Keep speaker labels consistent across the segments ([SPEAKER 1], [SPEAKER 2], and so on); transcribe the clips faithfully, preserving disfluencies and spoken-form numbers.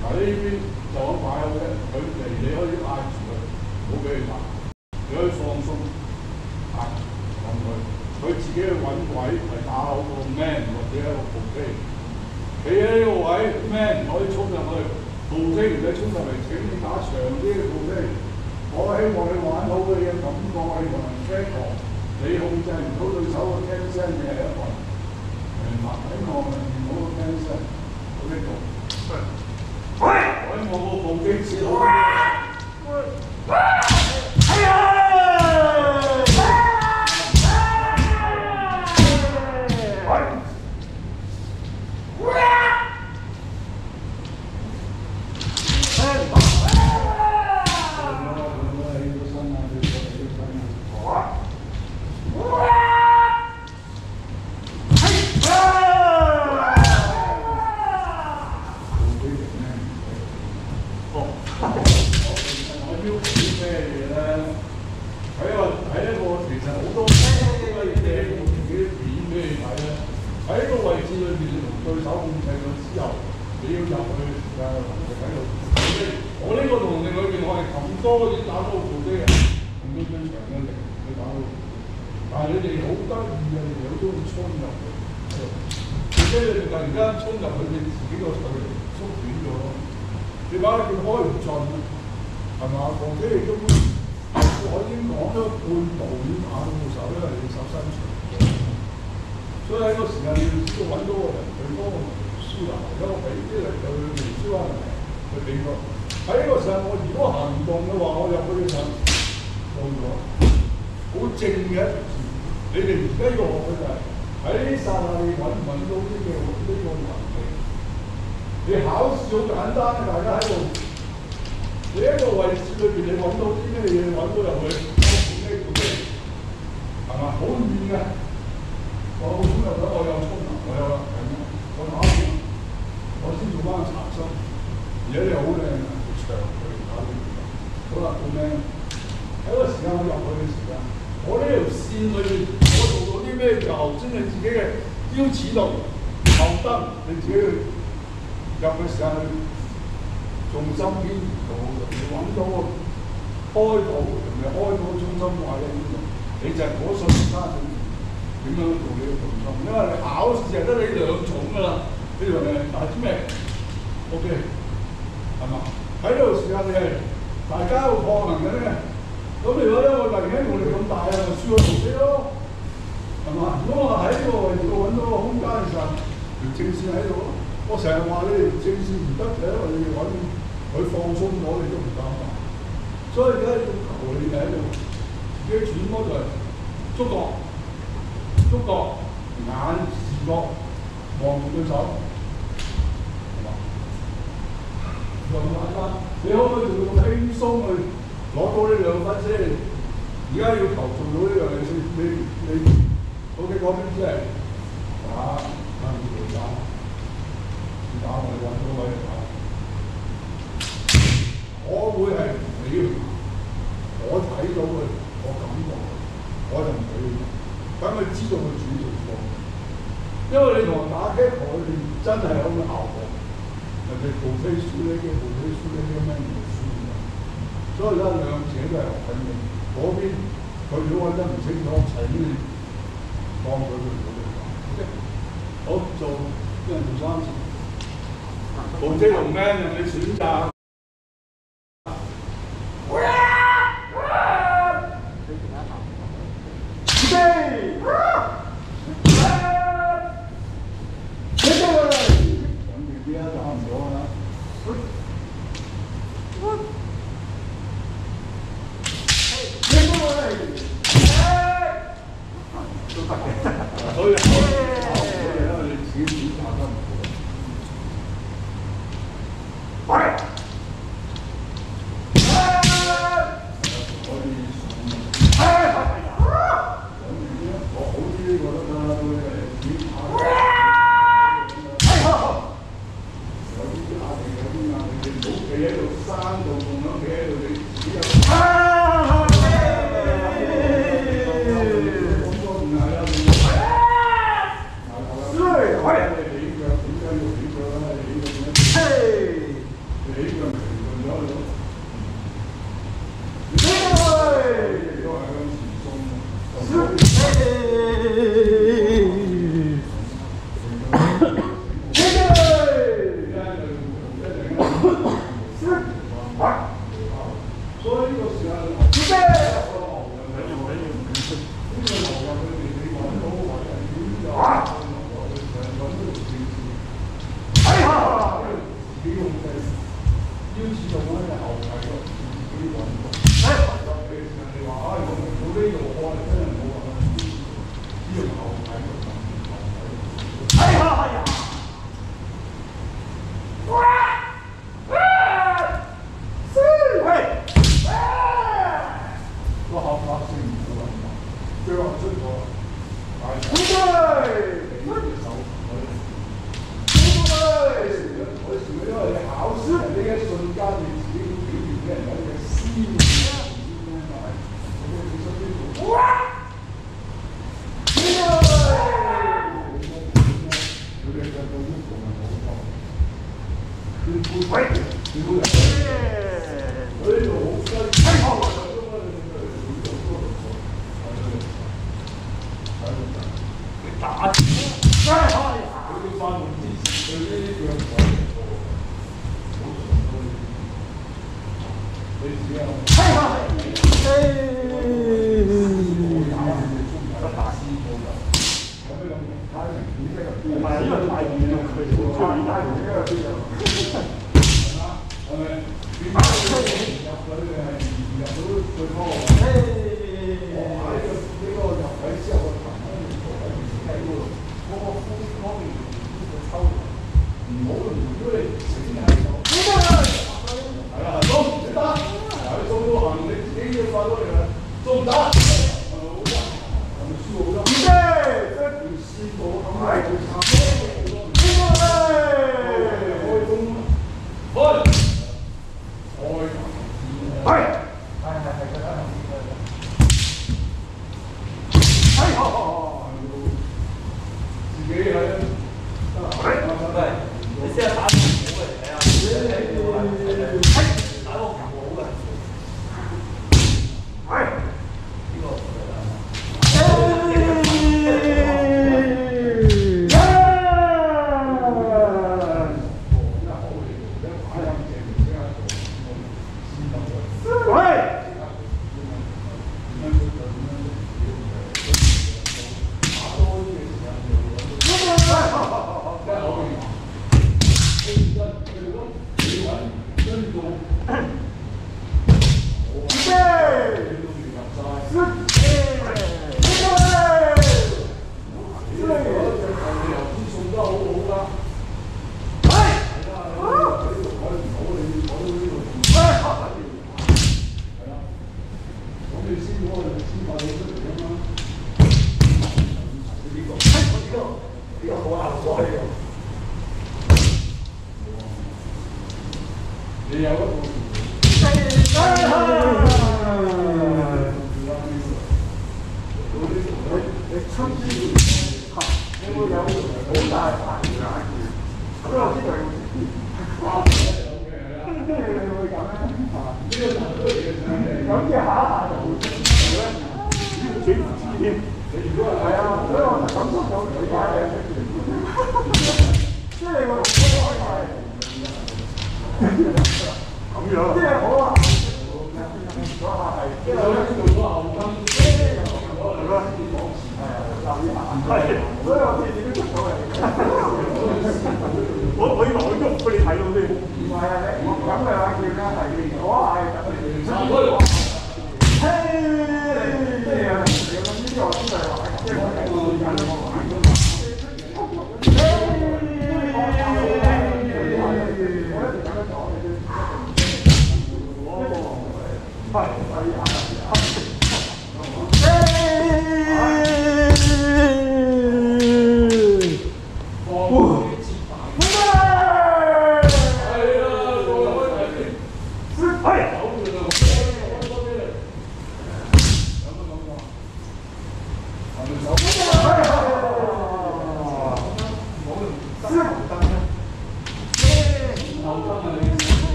[SPEAKER 1] 嗱呢邊就咁擺好嘅，佢嚟你可以嗌住佢，唔好俾佢打，你可以放鬆壓撳佢，佢自己去揾位嚟打好個 man 或者一個步機。企喺呢個位 man 可以衝入去，步機唔使衝入嚟，請你打長啲嘅步機。我希望你玩好嘅嘢，感覺係同人 check 過，你控制唔到對手嘅聽聲，你係一個明白？希望唔好嘅聽聲，好呢個。喂！我希望個步機切好啲。哎呀！ 你自己表現俾人有嘅思念啊，哇！喂，打真係開啊！佢啲翻門之前，佢呢啲腳位好順都你自己有冇？係啊！誒，不打師傅㗎。咁樣咁，睇明顯即係唔係因為太遠啦，佢出面太遠啦，邊有？係咪？點解入去係入到最高位？我買呢個呢個入位之後，個彈弓坐喺自己喺嗰度，嗰個風方面呢個抽唔好唔如果你成日喺度，係啦，中你得，係中都行你自己要發到嚟啦，中唔得，係咪輸好多？唔得，一條線路咁係最慘。你有一個。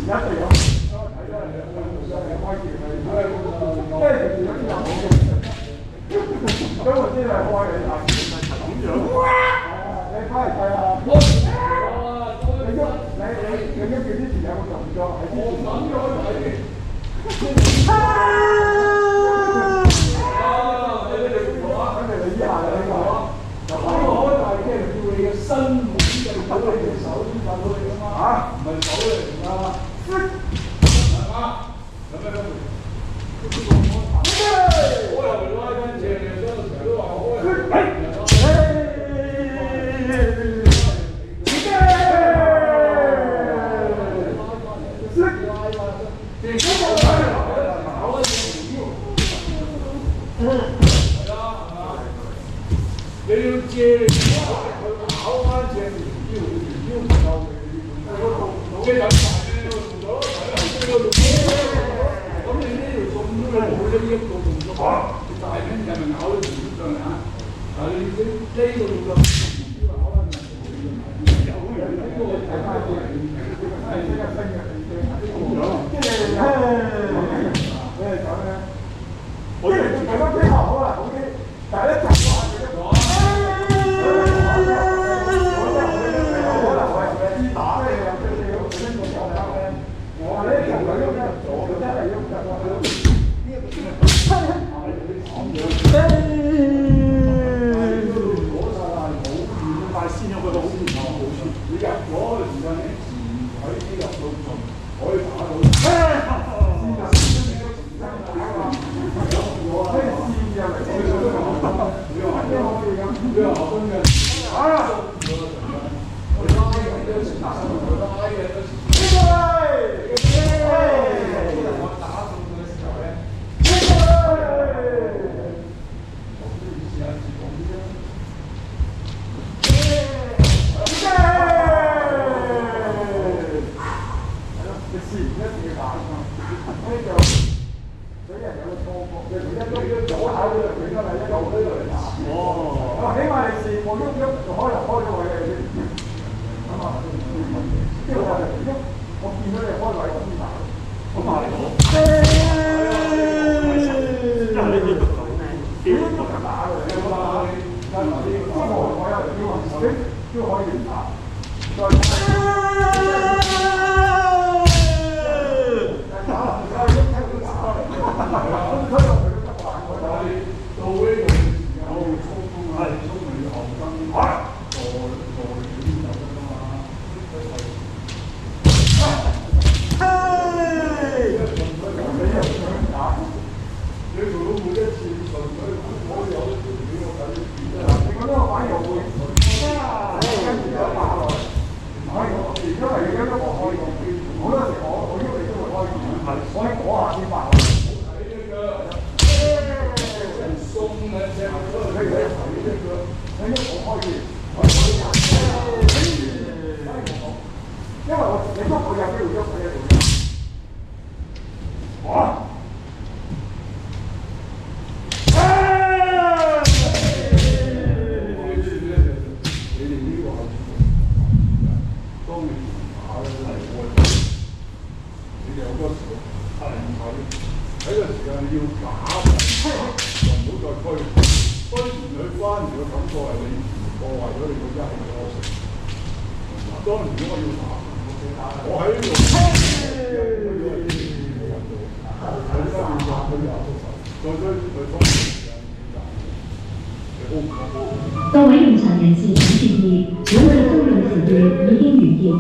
[SPEAKER 2] 各位用場人士請注意，本次租用時段已經完結。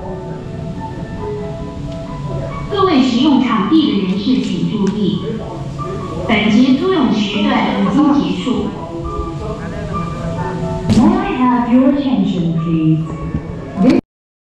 [SPEAKER 2] 各位使用場地的人士請注意，本節租用時段已經結束。May I have your attention, please?